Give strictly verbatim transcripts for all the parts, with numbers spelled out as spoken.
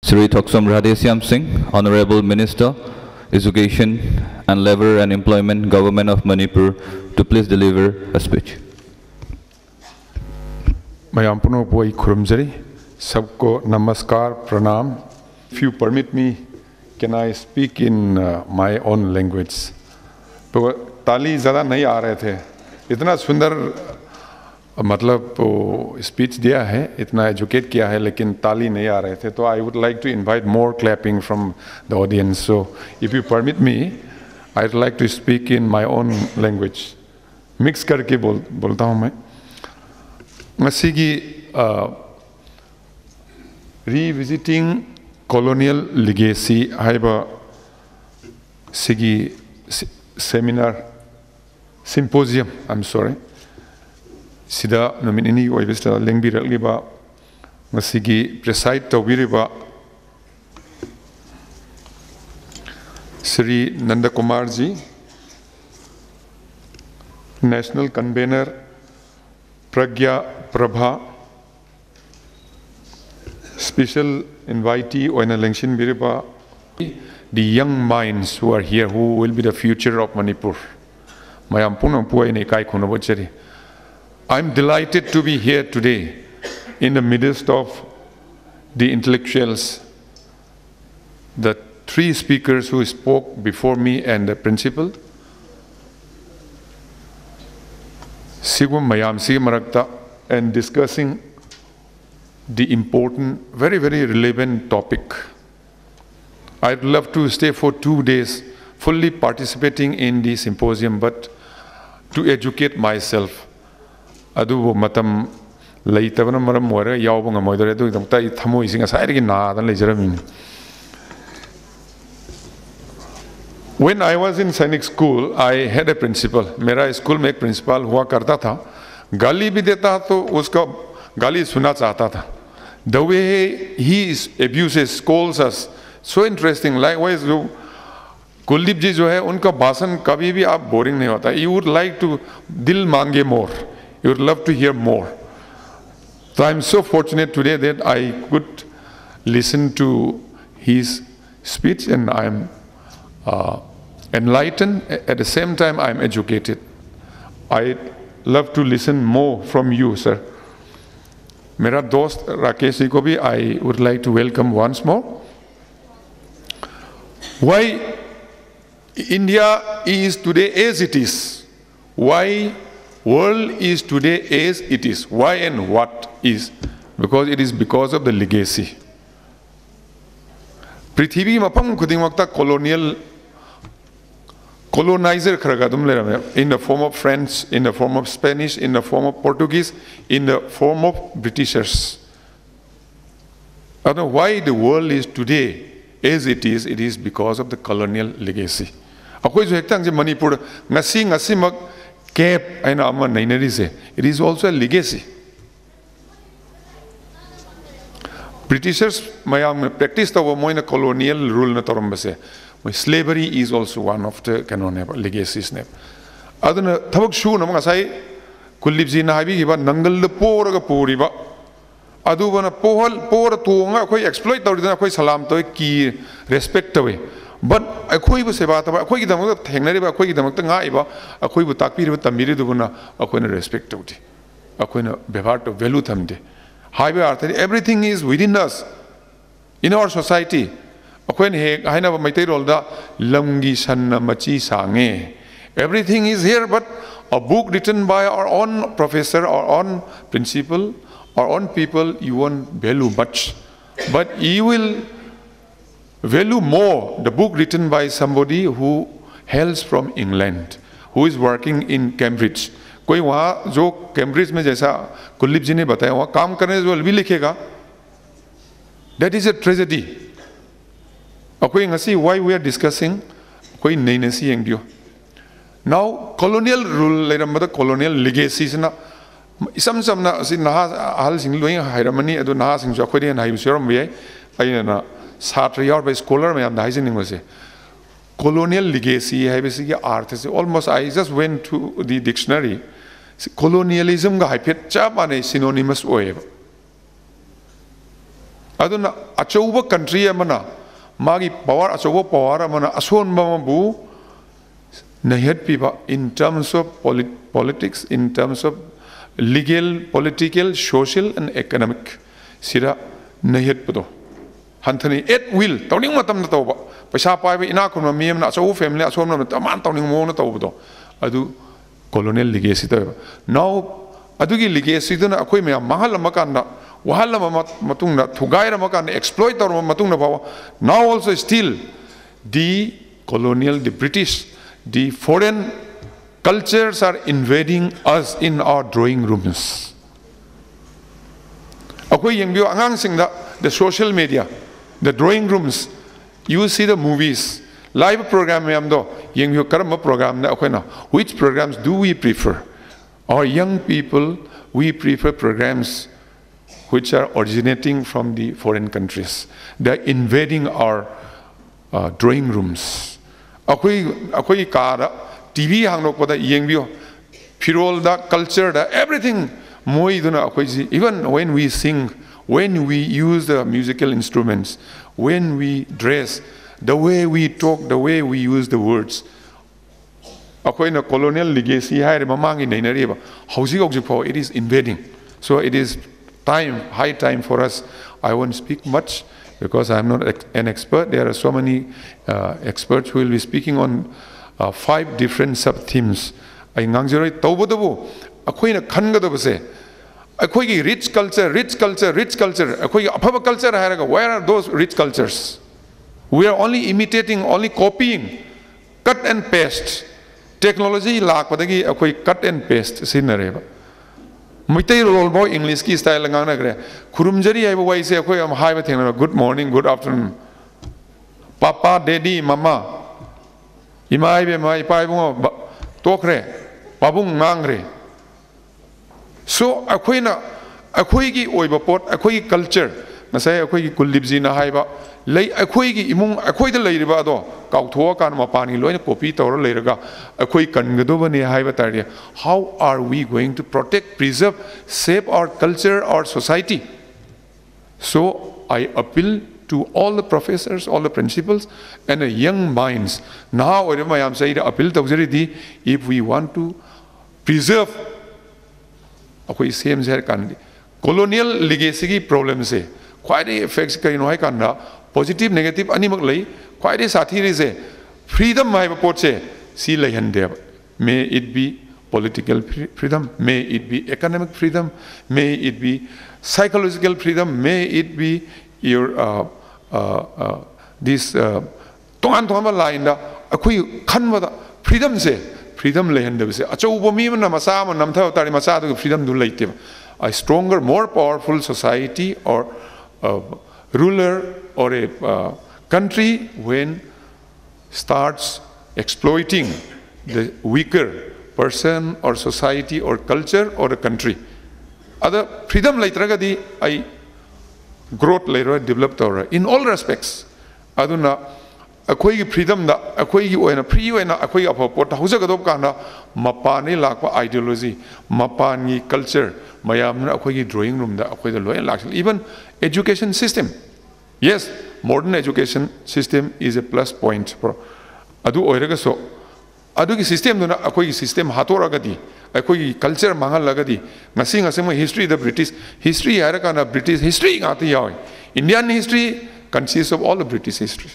Sri Thoksam Radhesyam Singh, Honorable Minister, Education and Labour and Employment, Government of Manipur, to please deliver a speech. Mayam puno poi khurumjari, sabko namaskar, pranam. If you permit me, can I speak in uh, my own language? तो ताली ज़्यादा नहीं आ रहे थे, इतना सुंदर मतलब speech दिया है, इतना एजुकेट किया है, लेकिन ताली नहीं आ रहे थे, तो I would like to invite more clapping from the audience. So if you permit me, I'd like to speak in my own language. Mix करके बोल बोलता हूँ मैं. मसीगी revisiting colonial legacy हाइबा सिगी seminar symposium, I'm sorry. Sida nominini oibista lengbi ralgiba masigi preside tawiriba Sri Nanda Kumar ji, National Convener Pragya Prabha, special invitee Oina Lengshin Biriba, the young minds who are here, who will be the future of Manipur. I'm delighted to be here today in the midst of the intellectuals, the three speakers who spoke before me and the principal. Sigum Mayam Si Marakta, and discussing the important, very, very relevant topic. I'd love to stay for two days fully participating in the symposium, but to educate myself. Adu matam laitavana maram moira yawbanga moidare adu damta thamo isinga sairigi na dan lejaramini. When I was in Sainik school, I had a principal. Mera school में एक principal हुआ करता था. गाली भी देता तो उसका गाली सुनना चाहता था. The way he abuses, scolds us, so interesting. Likewise, जो कुलदीप जी जो है उनका भाषण कभी भी आप boring नहीं होता. You would like to दिल मांगे more. You would love to hear more. So I'm so fortunate today that I could listen to his speech, and I'm uh, enlightened. At the same time, I'm educated. I love to listen more from you, sir. Mera dost Rakesh ji ko bhi I would like to welcome once more. Why India is today as it is? Why world is today as it is? Why and what is? Because it is because of the legacy. Prithvi mapam khudingmakta colonial colonizer in the form of French, in the form of Spanish, in the form of Portuguese, in the form of Britishers. I don't know why the world is today as it is. It is because of the colonial legacy. Akoy jo hektang je Manipur ngasi ngasi mak cap aina ama nainari se. It is also a legacy. Britishers mayam practice the moina colonial rule na torambase. Slavery is also one of the canon legacies. Adana thabak shu namang asai Kuldip ji na habi giba nangal le pora ga poriba adu bana pohal pora tuanga koi exploit tawdina koi salam to ki respect tawe. But akoi bu seba ta akoi gidam ga thengnari ba akoi gidam ta ngai ba akoi bu takpir ba tamiri du bana akoi na respect tawdi akoi na bevar to value thamde. Highway arthari everything is within us in our society. Everything is here, but a book written by our own professor, our own principal, our own people, you won't value much. But you will value more the book written by somebody who hails from England, who is working in Cambridge. कोई वहाँ जो Cambridge में जैसा कुलदीप जी ने बताया वहाँ काम करने जो भी लिखेगा, that is a tragedy. Why we are discussing now colonial rule, colonial legacies. Some some na si naha hal sing loing hairamani adu naha sing so akhoi na hai suram bi ai na satra yar by scholar me am dai sing ngose colonial legacy hai basi ki arth is almost. I just went to the dictionary. Colonialism ga haipet cha mane synonymous oye. aduna achouba country amana magi power achouba power amana ason bamabu nahiat piba in terms of polit politics, in terms of legal, political, social and economic sira nahiat pado hanthani at will tawning matam na tawba paisa pai ina kun mi na achou family ason na taman tawning mo na tawbo adu colonial legacy ta now adugi legacy duna akoi me mahal makanda wahal matung na thugai ra makanda exploit or matung na bawa now also still the colonial, the British, the foreign cultures are invading us in our drawing rooms. Akoi yengbyo angang sing da the social media, the drawing rooms, you see the movies, live program yamdo yengbyo karma program na akoi na which programs do we prefer? Our young people, we prefer programs which are originating from the foreign countries. They're invading our uh, drawing rooms. Akoi akoi kara T V hang nok pada yengbyo pirol da culture da everything moi duna akoi even when we sing, when we use the musical instruments, when we dress, the way we talk, the way we use the words. Akoi na colonial legacy hai mamang in nainariba hausi ogjipho it is invading. So it is time, high time for us. I won't speak much because I am not an expert. There are so many uh, experts who will be speaking on uh, five different sub-themes. I ngangjoroi tawbodabu akoi na khangadaba se akoi gi rich culture, rich culture, rich culture, akoi gi aphaba culture hairaga. Where are those rich cultures? We are only imitating, only copying, cut and paste. Technology lak padagi akoi cut and paste sinareba. Mutai role boy English ki style ngana gre. Kurumjari ai wai se akoi am hai ba thengna good morning, good afternoon. Papa, daddy, mama. Imai be mai pai bungo tokre. Babung ngangre. So akoi na akoi gi oiba pot, akoi gi culture. Nasai akoi gi kulibji na hai ba. Lay akoi gi imung akoi da lay riba do. Kauthoa kan mapani loina copy tawra leiraga akoi kangadobani haiba tari. How are we going to protect, preserve, save our culture, our society? So I appeal to all the professors, all the principals, and the young minds. Now I am saying appeal to if we want to preserve akoi same zer kan colonial legacy problems se quite effects kai no hai kan positive negative animak lay quite sathi se freedom mai pot se si layan de may it be political freedom, may it be economic freedom, may it be psychological freedom, may it be your uh, uh, uh, this tongan tongan line da akoi khanwa da freedom se freedom layan de se achoubo mi na masa ma namtha tari masa da freedom du laite a stronger, more powerful society or uh, ruler or a uh, country when starts exploiting the weaker person or society or culture or a country. Other freedom later di I growth later developed or in all respects. Aduna akoi freedom da akoi oina free oina akoi apopot hausa gadop kana mapani lakpa ideology mapani culture mayam na akoi drawing room da akoi da loy lak even education system. Yes, modern education system is a plus point for adu oiraga so adu ki system duna akoi system hatoraga di akoi culture mangal lagadi ngasi ngasi history the British history ara kana British history ngati yaw Indian history consists of all the British history.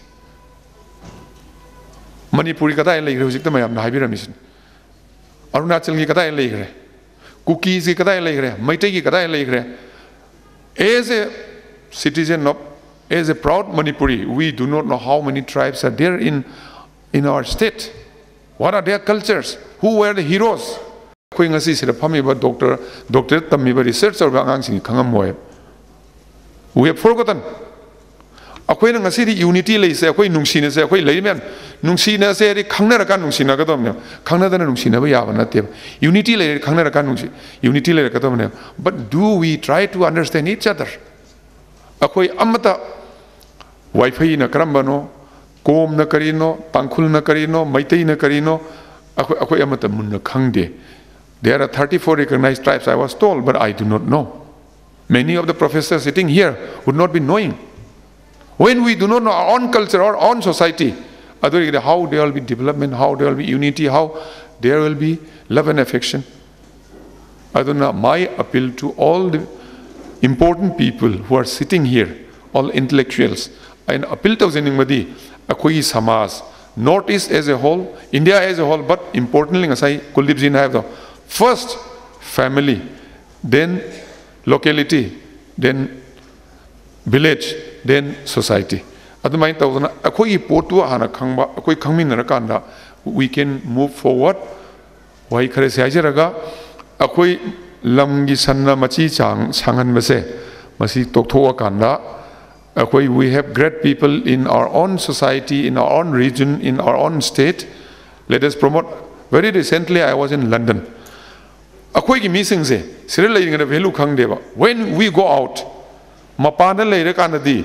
Manipuri kadai legre hujik ta mayam na haibira mission Arunachal ki kadai legre cookies ki kadai legre Maitai ki kadai legre. As a citizen of as a proud Manipuri, we do not know how many tribes are there in in our state. What are their cultures? Who were the heroes? Koi ngasi sira phami ba doctor doctor tammi ba researcher ba ngang sing khangam moy. We have forgotten. Akoi na ngasi di unity lei se akoi nungsina se akoi lei men nungsina se ri khangna ra kan nungsina ka dom ne khangna da na nungsina ba ya ba na te unity lei khangna ra kan nungsi unity lei ka dom ne but do we try to understand each other? Akoi amata Wi-Fi na karambano, kom na karino, tangkhul na karino, Maitai na karino, akoi akoi amata mun na khangde. There are thirty-four recognized tribes, I was told, but I do not know. many of the professors sitting here would not be knowing. When we do not know our own culture, our own society, how there will be development, how there will be unity, how there will be love and affection. I don't know, my appeal to all the important people who are sitting here, all intellectuals, and appeal to Zeningmadi, Akui Samas, Northeast as a whole, India as a whole, but importantly, as I Kuldeep Ji have the first family, then locality, then village, then society. Adumai tawna akoi potu hana khangba akoi khangmin rakanda we can move forward. Wai khare se ajaraga akoi lamgi sanna machi chang changan base masi toktho akanda akoi we have great people in our own society, in our own region, in our own state. Let us promote. Very recently I was in London. Akoi ki meeting se siril lai ngana value khang deba. When we go out mapana lai rakanda di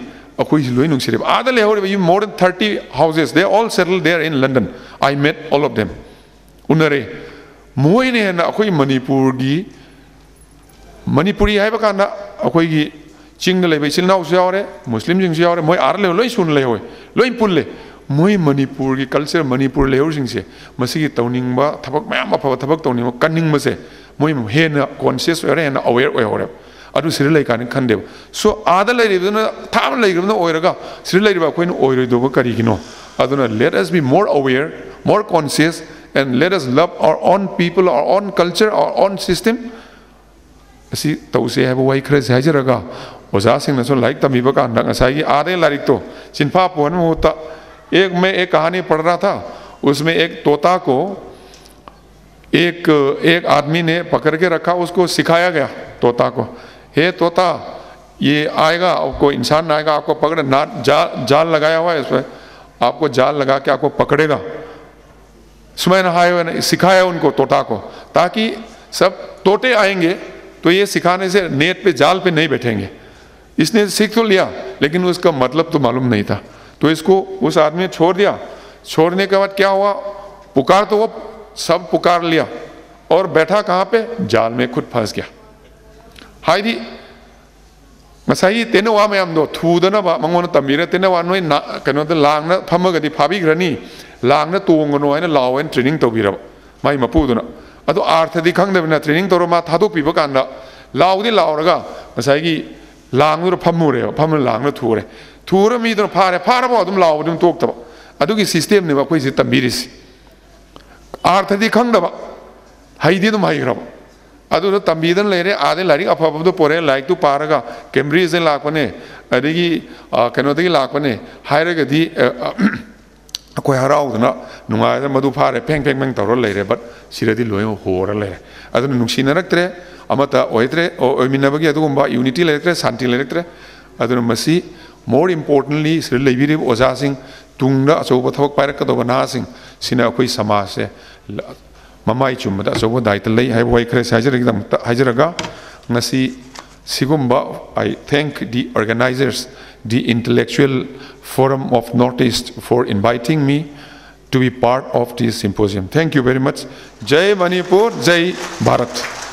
more than thirty houses, they all settled there in London. I met all of them. Unare, Moine and Akoi Manipur gi Manipuri Habakana, Akoi Ching the Levisil now Jare, Muslim Jing Jare, Moy Arle, Loisun Lewe, Loin Pulle, Moy Manipur culture, Manipur Leosing, Masi Toning, Tabak Mama, Tabak Toning, Cunning Mase, Moy Hena, conscious and aware or adu Sri Lanka kan kande so ada lai na tham lai na oiraga Sri Lanka ba koin oiro do kari kino aduna let us be more aware, more conscious, and let us love our own people, our own culture, our own system. Asi tause have wai khre sajaraga oza sing na so like tami ba kan dang asai ade larik to chinpa pon hota ek मैं एक कहानी पढ़ रहा था उसमें एक तोता को एक एक आदमी ने पकड़ के रखा उसको सिखाया गया तोता को हे तोता ये आएगा आपको इंसान आएगा आपको पकड़े ना जाल जाल लगाया हुआ है इसमें आपको जाल लगा के आपको पकड़ेगा सुमैन हाय सिखाया उनको तोता को ताकि सब तोते आएंगे तो ये सिखाने से नेट पे जाल पे नहीं बैठेंगे इसने सीख तो लिया लेकिन उसका मतलब तो मालूम नहीं था तो इसको उस आदमी ने छोड़ दिया छोड़ने के बाद क्या हुआ पुकार तो वो सब पुकार लिया और बैठा कहाँ पे जाल में खुद फंस गया हाइदी मसाई तेने वा में हम दो थूदना बा मंगोन तमीरे तेने वा नोई ना कनो तो लांग ना फम गदी फाबी ग्रनी लांग ना तोंग नो है ना लाओ एन ट्रेनिंग तो बीरा माई मपूदो ना अतो आर्थ दिखांग दे बिना ट्रेनिंग तो रो मा थादो पीबो कांदा लाओ दी लाओ रगा मसाई की लांग नो फमु रे फम लांग ना थूरे थूरे मी तो फारे फारे बो तुम लाओ तुम तोक तब अतो की सिस्टम ने बा कोई से तमीरिस आर्थ दिखांग दबा हाइदी तुम हाई रबा अदुनो तंबीदन लेरे आदे लारिक अफबदो पोरे लाइक तु पारगा कैम्ब्रिज से लाकने अदिगी कनोदगी लाकने हायरगदी कोई हराउदना नुंगाय मधु फारे फेंग फेंग मेंग तौर लेरे बट सिरदी लोय होर लेरे अदुनो नुंसिनरक्त्रे अमता ओइत्रे ओइमिनबगी अदुगुंबा यूनिटी लेरेक्त्रे शांति लेरेक्त्रे अदुनो मसी मोर इम्पोर्टेंटली सिर लेबिरि ओजासिंग तुंगदा अचौबा थबक पायरकदोबा नासिंग सिना अखोई समाज से Mamai chumada so dai lay hai wai khre sajaraga hajaraga ngasi sigumba I thank the organizers, the intellectual forum of Northeast for inviting me to be part of this symposium. Thank you very much. Jai Manipur, Jai Bharat.